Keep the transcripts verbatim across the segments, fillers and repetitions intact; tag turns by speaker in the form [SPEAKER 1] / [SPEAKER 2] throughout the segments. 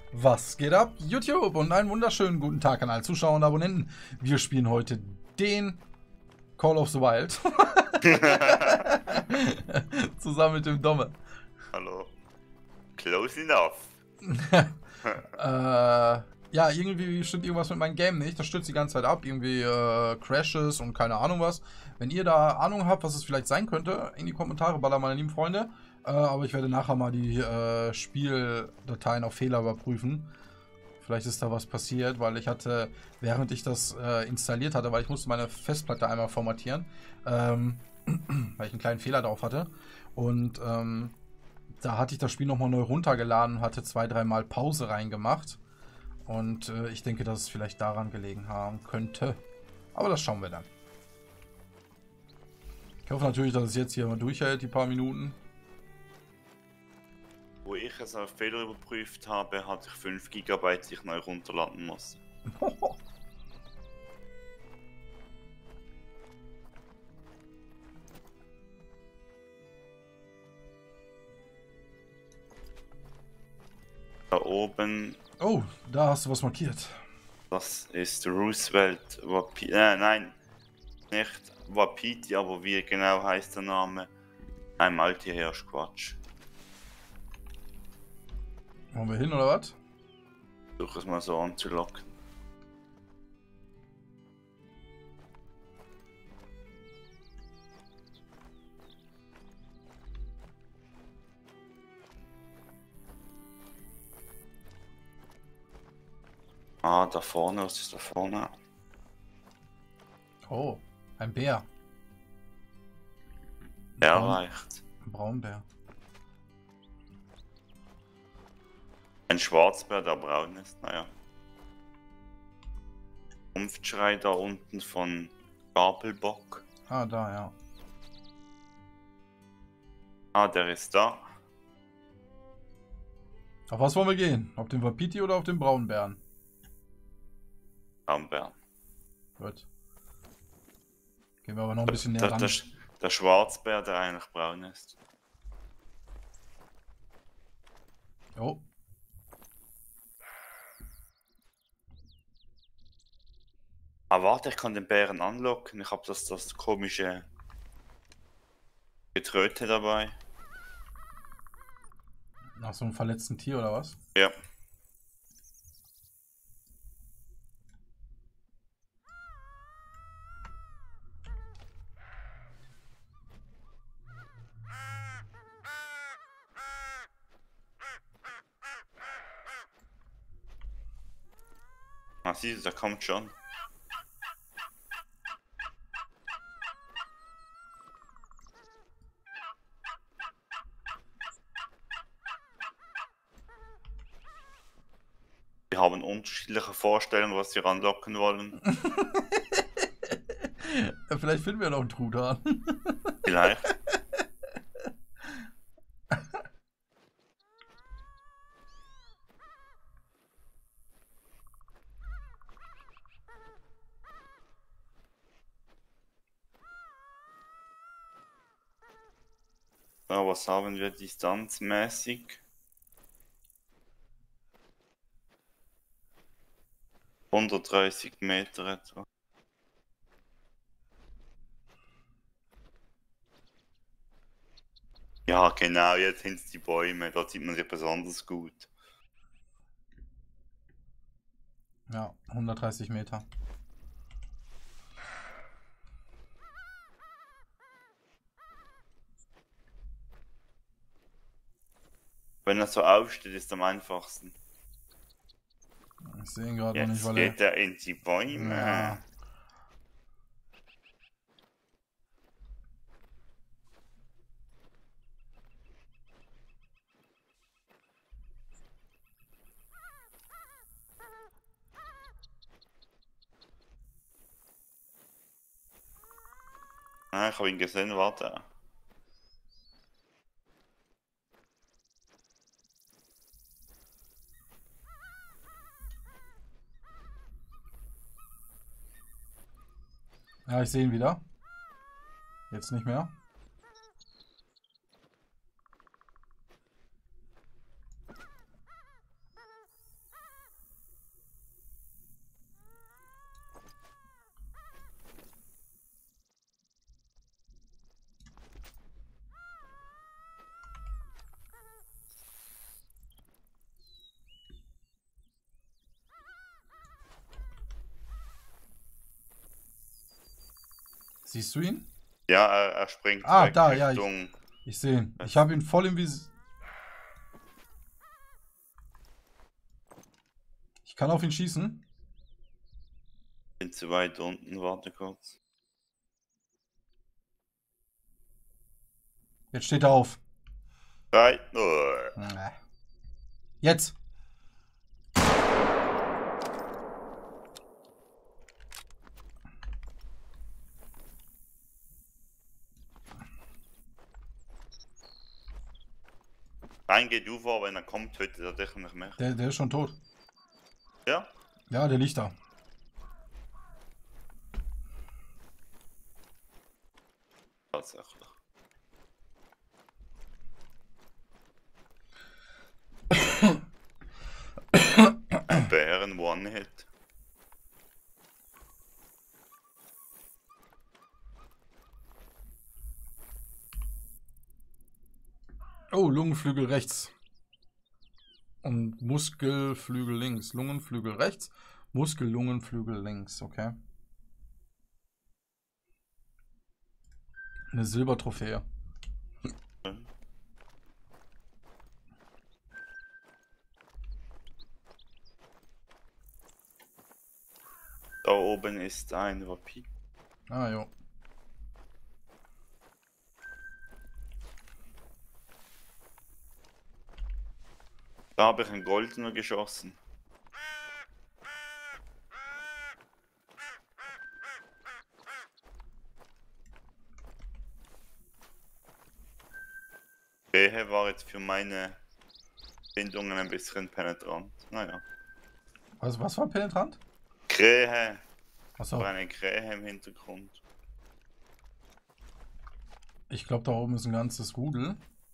[SPEAKER 1] Was geht ab, YouTube? Und einen wunderschönen guten Tag an alle Zuschauer und Abonnenten. Wir spielen heute den Call of the Wild. Zusammen mit dem Domme.
[SPEAKER 2] Hallo. Close enough.
[SPEAKER 1] äh, ja, irgendwie stimmt irgendwas mit meinem Game nicht. Das stürzt die ganze Zeit ab. Irgendwie äh, Crashes und keine Ahnung was. Wenn ihr da Ahnung habt, was es vielleicht sein könnte, in die Kommentare ballern, meine lieben Freunde. Äh, aber ich werde nachher mal die äh, Spieldateien auf Fehler überprüfen. Vielleicht ist da was passiert, weil ich hatte, während ich das äh, installiert hatte, weil ich musste meine Festplatte einmal formatieren, ähm, weil ich einen kleinen Fehler drauf hatte. Und ähm, da hatte ich das Spiel nochmal neu runtergeladen und hatte zwei, dreimal Pause reingemacht. Und äh, ich denke, dass es vielleicht daran gelegen haben könnte. Aber das schauen wir dann. Ich hoffe natürlich, dass es jetzt hier mal durchhält, die paar Minuten.
[SPEAKER 2] Wo ich es auf Fehler überprüft habe, hatte ich fünf Gigabyte, die ich neu runterladen musste. Da oben,
[SPEAKER 1] Oh, da hast du was markiert.
[SPEAKER 2] das ist Roosevelt Wapiti, äh, nein, nicht Wapiti, aber wie genau heißt der Name? Ein Maltihirsch, Quatsch.
[SPEAKER 1] Wollen wir hin oder was?
[SPEAKER 2] Versuche es mal so anzulocken. Ah, da vorne, was ist da vorne?
[SPEAKER 1] Oh, ein Bär.
[SPEAKER 2] Erreicht.
[SPEAKER 1] Ein Braunbär.
[SPEAKER 2] Ein Schwarzbär, der braun ist, naja. Rumpfschrei da unten von Gabelbock.
[SPEAKER 1] Ah, da, ja.
[SPEAKER 2] Ah, der ist da.
[SPEAKER 1] Auf was wollen wir gehen? Auf den Wapiti oder auf den Braunbären?
[SPEAKER 2] Braunbär.
[SPEAKER 1] Gut. Gehen wir aber noch ein bisschen näher
[SPEAKER 2] Der,
[SPEAKER 1] ran.
[SPEAKER 2] der, der Schwarzbär, der eigentlich braun ist.
[SPEAKER 1] Oh.
[SPEAKER 2] Ah, warte, ich kann den Bären anlocken. Ich habe das, das komische Getröte dabei.
[SPEAKER 1] Nach so einem verletzten Tier oder was?
[SPEAKER 2] Ja. Ah, siehst du, der kommt schon. Wir haben unterschiedliche Vorstellungen, was sie ranlocken wollen.
[SPEAKER 1] Ja, vielleicht finden wir noch einen Truthahn.
[SPEAKER 2] Vielleicht. Ja, was haben wir distanzmäßig? hundertdreißig Meter etwa. Ja, genau, jetzt sind es die Bäume, da sieht man sich besonders gut.
[SPEAKER 1] Ja, hundertdreißig Meter.
[SPEAKER 2] Wenn er so aufsteht, ist am einfachsten.
[SPEAKER 1] Ich sehe ihn gerade noch nicht,
[SPEAKER 2] Jetzt
[SPEAKER 1] weil
[SPEAKER 2] geht er in die Bäume.
[SPEAKER 1] Ja.
[SPEAKER 2] Ah, ich habe ihn gesehen, warte.
[SPEAKER 1] Ja, ich sehe ihn wieder. Jetzt nicht mehr. Siehst du ihn?
[SPEAKER 2] Ja, er, er springt
[SPEAKER 1] Ah,
[SPEAKER 2] weg
[SPEAKER 1] da, ja.
[SPEAKER 2] Richtung...
[SPEAKER 1] Ich, ich sehe ihn. Ich habe ihn voll im Visier. Ich kann auf ihn schießen.
[SPEAKER 2] Bin zu weit unten, warte kurz.
[SPEAKER 1] Jetzt steht er auf.
[SPEAKER 2] drei, null.
[SPEAKER 1] Jetzt.
[SPEAKER 2] Rein geht du vor, wenn er kommt, tötet er dich nicht mehr.
[SPEAKER 1] Der, der ist schon tot.
[SPEAKER 2] Ja?
[SPEAKER 1] Ja, der liegt da.
[SPEAKER 2] Tatsächlich. Bären One-Hit.
[SPEAKER 1] Oh, Lungenflügel rechts. Und Muskelflügel links. Lungenflügel rechts. Muskel, Lungenflügel links. Okay. Eine Silbertrophäe.
[SPEAKER 2] Da oben ist ein Vampir.
[SPEAKER 1] Ah, jo.
[SPEAKER 2] Da habe ich einen Goldener geschossen. Krähe war jetzt für meine Bindungen ein bisschen penetrant. Naja.
[SPEAKER 1] Also, was war penetrant?
[SPEAKER 2] Krähe.
[SPEAKER 1] Achso.
[SPEAKER 2] War eine Krähe im Hintergrund.
[SPEAKER 1] Ich glaube, da oben ist ein ganzes Rudel.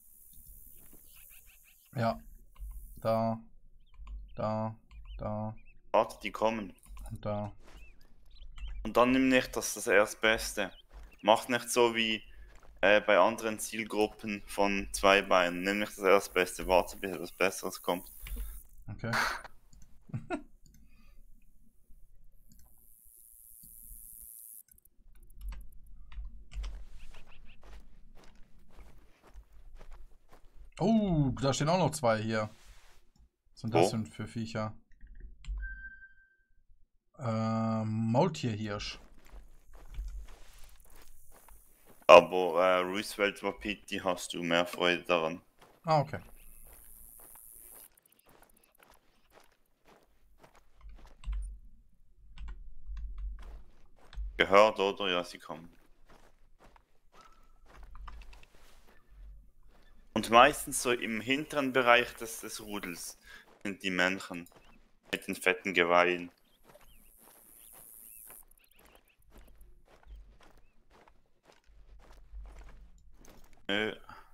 [SPEAKER 1] Ja. Da. Da. Da.
[SPEAKER 2] Warte, die kommen.
[SPEAKER 1] Und da.
[SPEAKER 2] Und dann nimm nicht das, das Erstbeste. Mach nicht so wie äh, bei anderen Zielgruppen von zwei Beinen. Nimm nicht das Erstbeste, warte bis etwas Besseres kommt.
[SPEAKER 1] Okay. Oh, da stehen auch noch zwei hier. Was sind das
[SPEAKER 2] Wo?
[SPEAKER 1] denn für Viecher? Ähm, Maultierhirsch.
[SPEAKER 2] Aber äh, Roosevelt Wapiti hast du mehr Freude daran.
[SPEAKER 1] Ah, okay.
[SPEAKER 2] Gehört oder? Ja, sie kommen. Und meistens so im hinteren Bereich des, des Rudels sind die Männchen mit den fetten Geweihen. Nö.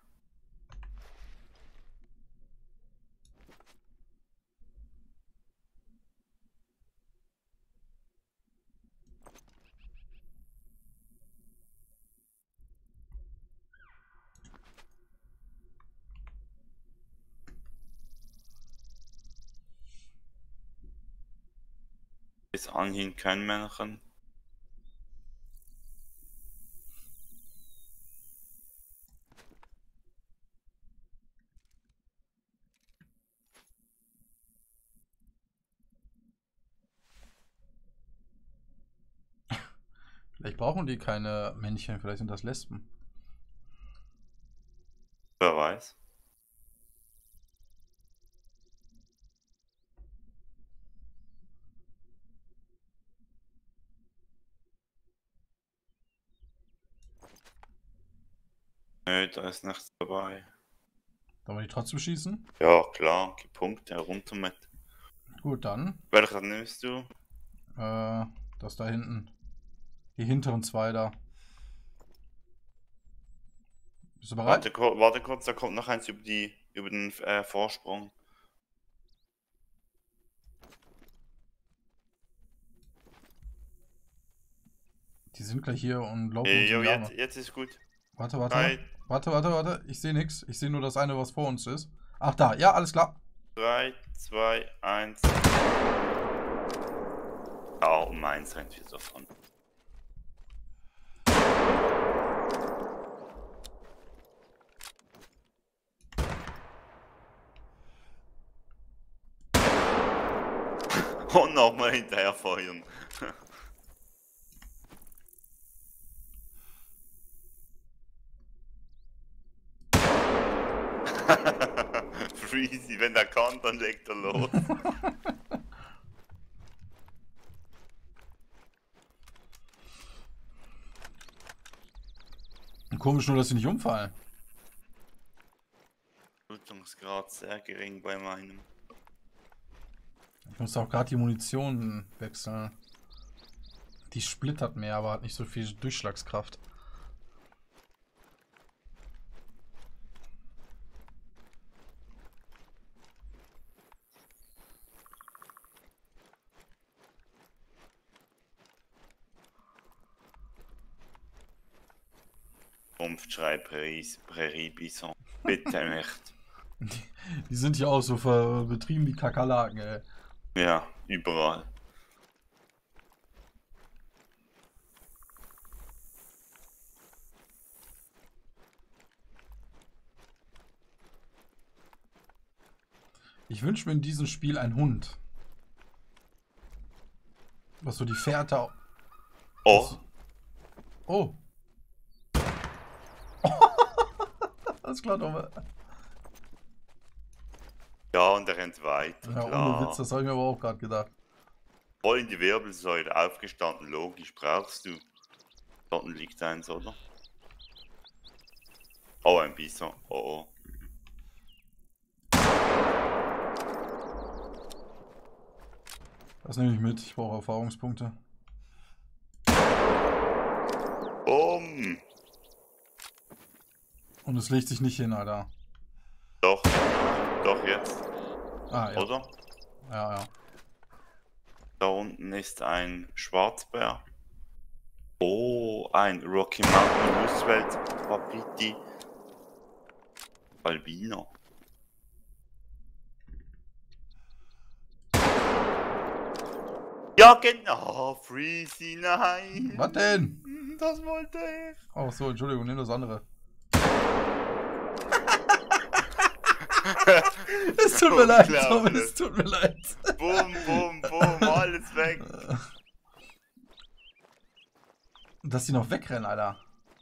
[SPEAKER 2] Bis anhin kein Männchen.
[SPEAKER 1] Vielleicht brauchen die keine Männchen, vielleicht sind das Lesben.
[SPEAKER 2] Wer weiß. Nö, da ist nichts dabei.
[SPEAKER 1] Wollen wir die trotzdem schießen?
[SPEAKER 2] Ja, klar, die Punkte runter mit.
[SPEAKER 1] Gut, dann.
[SPEAKER 2] Welcher nimmst du?
[SPEAKER 1] Äh, das da hinten. Die hinteren zwei da. Bist du bereit?
[SPEAKER 2] Warte, kur- warte kurz, da kommt noch eins über, die, über den äh, Vorsprung.
[SPEAKER 1] Die sind gleich hier und laufen
[SPEAKER 2] Äh,
[SPEAKER 1] uns
[SPEAKER 2] jo,
[SPEAKER 1] in die Arme.
[SPEAKER 2] jetzt, jetzt ist gut.
[SPEAKER 1] Warte, warte.
[SPEAKER 2] Drei.
[SPEAKER 1] Warte, warte, warte. Ich sehe nichts. Ich sehe nur das eine, was vor uns ist. Ach, da. Ja, alles klar.
[SPEAKER 2] drei, zwei, eins. Ja, um eins rennt wir davon. Und nochmal hinterher feuern. Freezy, wenn er kann, dann legt er los.
[SPEAKER 1] Komisch nur, dass sie nicht umfallen.
[SPEAKER 2] Blutungsgrad sehr gering bei meinem.
[SPEAKER 1] Ich muss auch gerade die Munition wechseln. Die splittert mehr, aber hat nicht so viel Durchschlagskraft.
[SPEAKER 2] Rumpfschrei, Prärie, Bison. Bitte nicht.
[SPEAKER 1] Die, die sind ja auch so ver betrieben wie Kakerlaken, ey.
[SPEAKER 2] Ja, überall.
[SPEAKER 1] Ich wünsche mir in diesem Spiel einen Hund. Was so die Fährte...
[SPEAKER 2] Oh.
[SPEAKER 1] Oh. Alles klar, Dumme.
[SPEAKER 2] Ja, und er rennt weiter.
[SPEAKER 1] Ja,
[SPEAKER 2] klar.
[SPEAKER 1] ohne Witz, das habe ich mir aber auch gerade gedacht.
[SPEAKER 2] Voll in die Wirbelsäule aufgestanden, logisch, brauchst du. Dort liegt eins, oder? Oh, ein Bison. Oh, oh.
[SPEAKER 1] Das nehme ich mit, ich brauche Erfahrungspunkte.
[SPEAKER 2] Um.
[SPEAKER 1] Und es legt sich nicht hin, Alter.
[SPEAKER 2] Doch. Doch, jetzt.
[SPEAKER 1] Ah, ja.
[SPEAKER 2] Oder?
[SPEAKER 1] Ja, ja.
[SPEAKER 2] Da unten ist ein Schwarzbär. Oh, ein Rocky Mountain Roosevelt Wapiti Albino. Ja, genau. Freezy, nein.
[SPEAKER 1] Was denn?
[SPEAKER 2] Das wollte ich.
[SPEAKER 1] Oh, so, Entschuldigung, nimm das andere. Es tut mir leid, Tom, es tut mir leid.
[SPEAKER 2] Bum, bum, bum, alles weg.
[SPEAKER 1] Dass die noch wegrennen, Alter.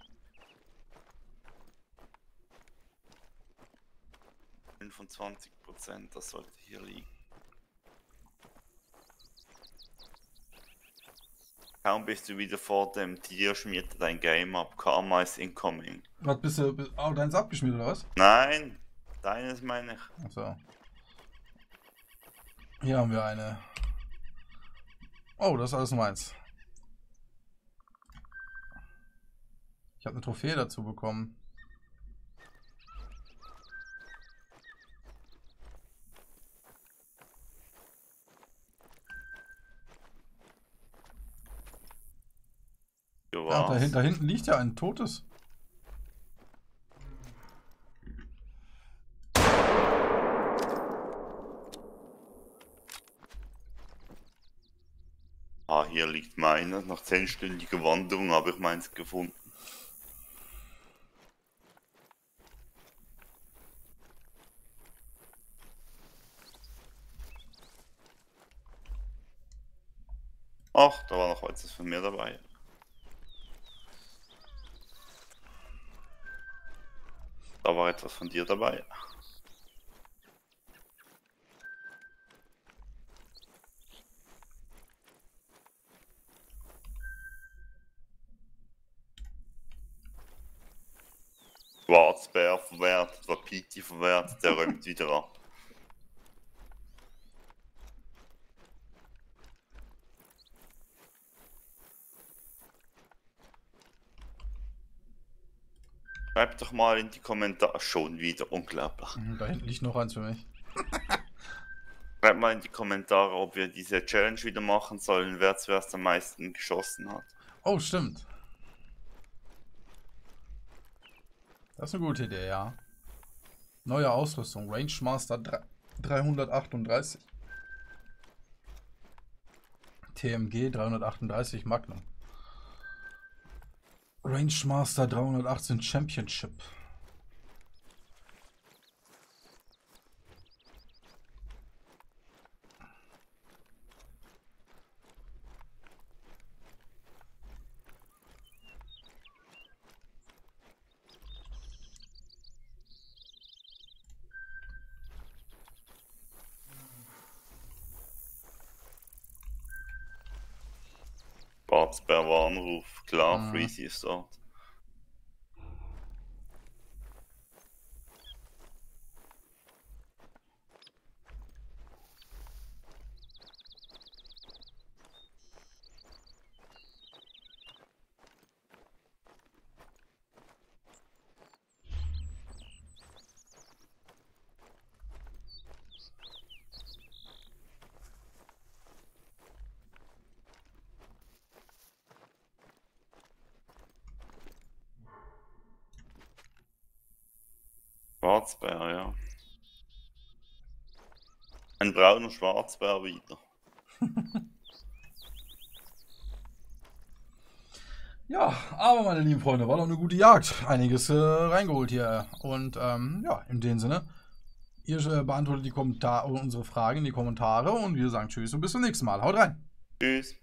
[SPEAKER 2] fünfundzwanzig Prozent, das sollte hier liegen. Kaum bist du wieder vor dem Tier, schmiert dein Game ab. Karma is incoming.
[SPEAKER 1] Was, bist du... Bist, oh, deins abgeschmiert, oder was?
[SPEAKER 2] Nein, deines meine ich.
[SPEAKER 1] Achso. Hier haben wir eine. Oh, das ist alles meins. Ich habe eine Trophäe dazu bekommen.
[SPEAKER 2] Du
[SPEAKER 1] Ja, da,
[SPEAKER 2] warst.
[SPEAKER 1] da hinten liegt ja ein totes.
[SPEAKER 2] Ah, hier liegt meiner. Nach zehnstündiger Wanderung habe ich meins gefunden. Ach, da war noch etwas von mir dabei. Da war etwas von dir dabei. Schwarzbär verwertet, Wapiti verwertet, der räumt wieder ab. Schreibt doch mal in die Kommentare, schon wieder, unglaublich.
[SPEAKER 1] Da hinten liegt noch eins für mich.
[SPEAKER 2] Schreibt mal in die Kommentare, ob wir diese Challenge wieder machen sollen, wer zuerst am meisten geschossen hat.
[SPEAKER 1] Oh, stimmt. Das ist eine gute Idee, ja. Neue Ausrüstung. Range Master dreihundertachtunddreißig. T M G dreihundertachtunddreißig Magnum. Range Master dreihundertachtzehn Championship.
[SPEAKER 2] Schwarzbär-Warnruf. Klar,
[SPEAKER 1] Mhm.
[SPEAKER 2] Freezy ist dort. Schwarzbär, ja. Ein brauner Schwarzbär wieder.
[SPEAKER 1] Ja, aber meine lieben Freunde, war doch eine gute Jagd. Einiges äh, reingeholt hier. Und ähm, ja, in dem Sinne, ihr äh, beantwortet die Kommentare, unsere Fragen in die Kommentare und wir sagen Tschüss und bis zum nächsten Mal. Haut rein!
[SPEAKER 2] Tschüss.